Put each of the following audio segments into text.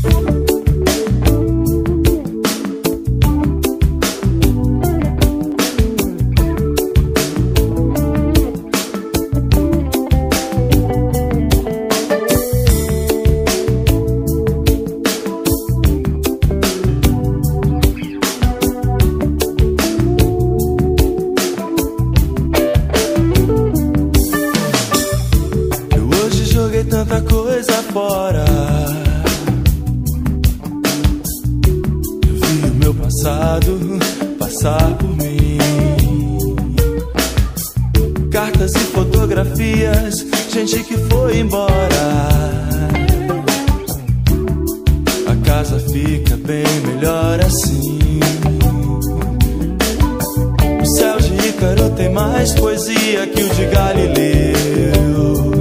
Tanta coisa fora, eu vi o meu passado passar por mim. Cartas e fotografias, gente que foi embora. A casa fica bem melhor assim. O céu de Ícaro tem mais poesia que o de Galileu.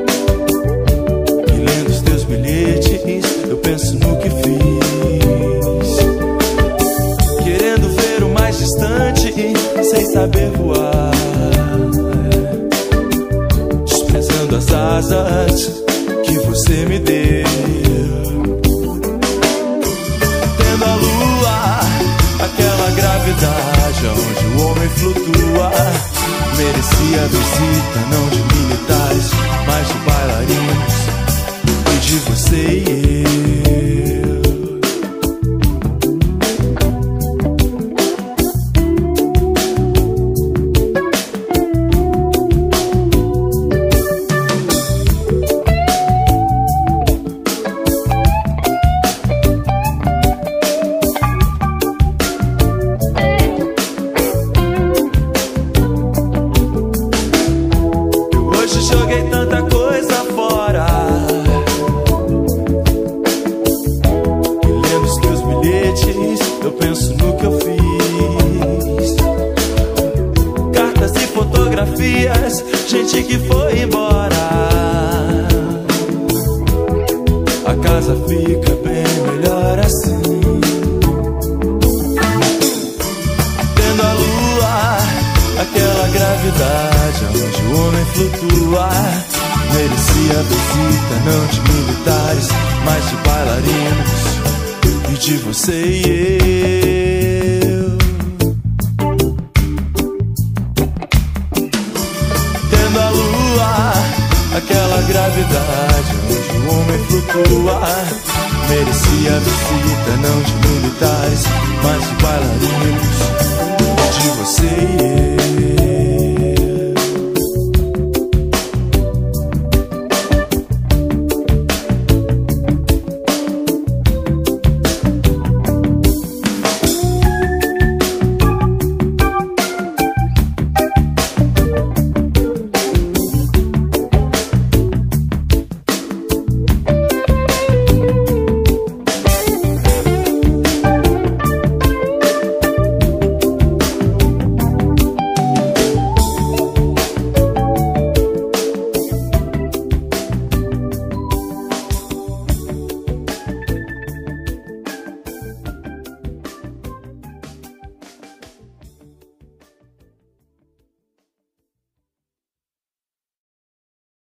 Eu penso no que fiz, querendo ver o mais distante sem saber voar, desprezando as asas que você me deu. Tendo a lua, aquela gravidade onde o homem flutua, merecia a visita não de militares, mas de bailarinos, de você e eu. Eu hoje joguei tanta coisa fora, eu penso no que eu fiz. Cartas e fotografias, gente que foi embora. A casa fica bem melhor assim. Tendo a lua, aquela gravidade onde o homem flutua, merecia a visita não de militares, mas de bailarinos, de você e eu. Tendo a lua, aquela gravidade onde o homem flutua, merecia a visita não de militares, mas de bailarinos, de você e eu.